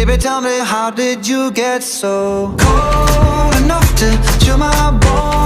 Baby, tell me, how did you get so cold enough to chill my bones?